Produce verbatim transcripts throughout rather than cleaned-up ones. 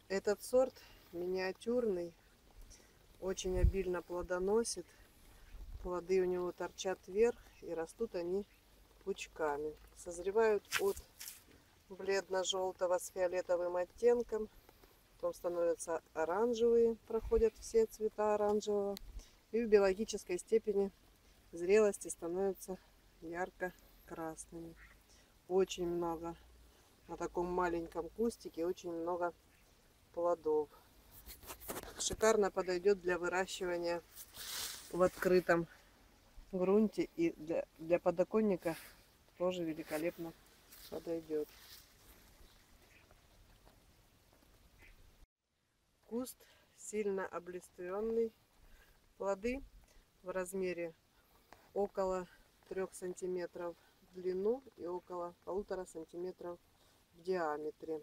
Этот сорт миниатюрный, очень обильно плодоносит. Плоды у него торчат вверх и растут они пучками. Созревают от бледно-желтого с фиолетовым оттенком. Потом становятся оранжевые, проходят все цвета оранжевого. И в биологической степени зрелости становятся ярко-красными. Очень много на таком маленьком кустике, очень много плодов. Шикарно подойдет для выращивания в открытом грунте, и для, для подоконника тоже великолепно подойдет. Куст сильно облиственный. Плоды в размере около трёх сантиметров в длину и около полутора сантиметров в диаметре.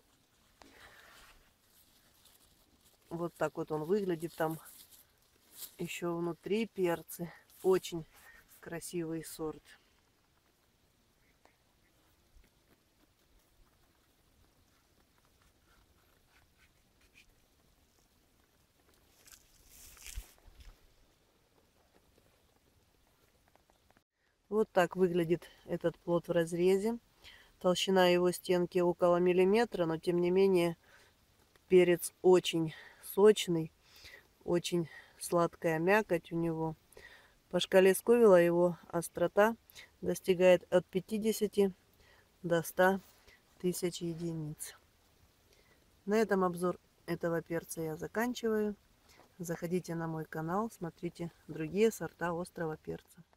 Вот так вот он выглядит. Там еще внутри перцы. Очень красивый сорт. Вот так выглядит этот плод в разрезе. Толщина его стенки около миллиметра, но тем не менее перец очень сочный, очень сладкая мякоть у него. По шкале Сковилла его острота достигает от пятидесяти до ста тысяч единиц. На этом обзор этого перца я заканчиваю. Заходите на мой канал, смотрите другие сорта острого перца.